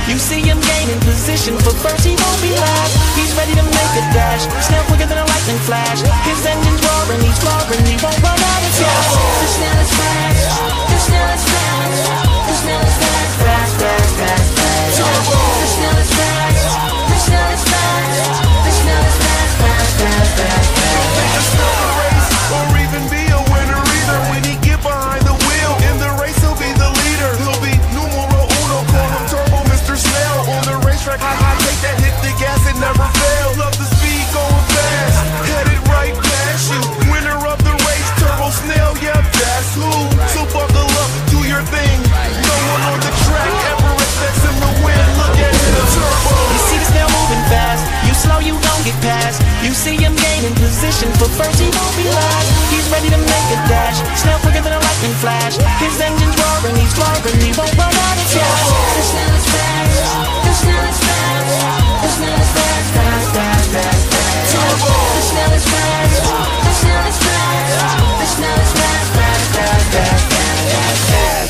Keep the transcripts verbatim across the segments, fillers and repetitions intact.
You see him gaining position, but first he won't be last. He's ready to make a dash, snail quicker than a lightning flash. His engine's roaring, he's roaring, he won't run out of gas. The snail is fast, the snail is fast, the snail is fast, fast, fast, fast, fast. The snail is fast, the snail is fast, the snail is fast, fast, fast, fast, fast. Race or even be a winner either. When he get behind the wheel in the race, he'll be the leader. He'll be numero uno, call him Turbo Mister Snail. On the racetrack, I, I take that, hit the gas and never fail. Love the speed going fast, headed right past you. Winner of the race, Turbo Snail, yep, that's who. So buckle up, do your thing. No one on the track ever expects him to win. Look at him, Turbo. You see the snail moving fast, you slow, you gon' get past. You see him gaining position, but first he won't be last. He's ready to make a dash, snail quicker than a lightning flash. His engine's roaring, he's roaring, he won't run out of gas. The snail is fast, the snail is fast, the snail is fast, fast, fast, fast, fast. The snail is fast, the snail is fast, the snail is fast, fast, fast, fast, fast, fast.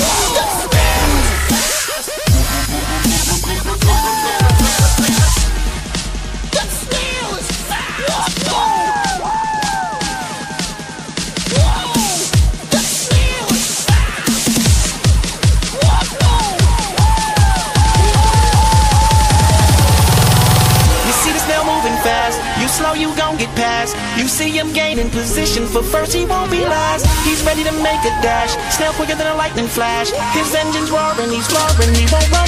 Slow, you gon' get past. You see him gaining position, but first he won't be last. He's ready to make a dash, snail quicker than a lightning flash. His engine's roaring, he's roaring, he won't run